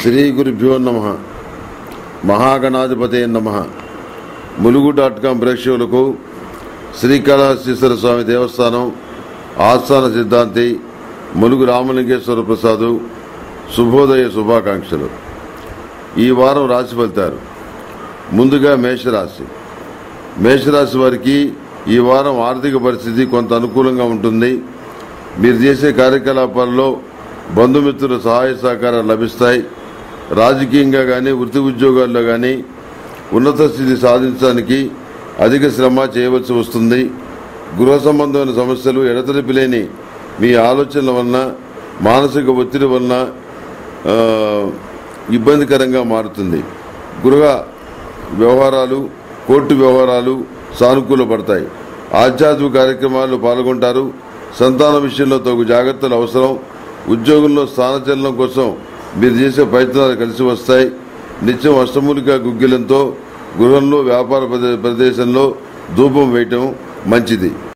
శ్రీ గురుభ్యో నమః. మహాగణాధిపతే నమః. ములుగు.com ప్రేక్షకులకు శ్రీకాళహస్తీశ్వర స్వామి దేవస్థానం ఆస్థాన సిద్ధాంతి ములుగు రామలింగేశ్వర ప్రసాద్ శుభోదయ శుభాకాంక్షలు. ఈ వారం రాశి ఫలితాలు. ముందుగా మేషరాశి వారికి ఈ వారం ఆర్థిక పరిస్థితి కొంత అనుకూలంగా ఉంటుంది. మీరు చేసే కార్యకలాపాల్లో బంధుమిత్రుల సహాయ సహకారాలు లభిస్తాయి. రాజకీయంగా కానీ వృత్తి ఉద్యోగాల్లో కానీ ఉన్నత స్థితి సాధించడానికి అధిక శ్రమ చేయవలసి వస్తుంది. గృహ సంబంధమైన సమస్యలు ఎడతెరిపి లేని మీ ఆలోచనల వలన మానసిక ఒత్తిడి వలన ఇబ్బందికరంగా మారుతుంది. గృహ వ్యవహారాలు కోర్టు వ్యవహారాలు సానుకూలపడతాయి. ఆధ్యాత్మిక కార్యక్రమాల్లో పాల్గొంటారు. సంతాన విషయంలో తగు జాగ్రత్తలు అవసరం. ఉద్యోగంలో స్థానచలనం కోసం మీరు చేసే ప్రయత్నాలు కలిసి వస్తాయి. నిత్యం అష్టమూలిక గుగ్గిలంతో గృహంలో వ్యాపార ప్రదేశంలో ధూపం వేయటం మంచిది.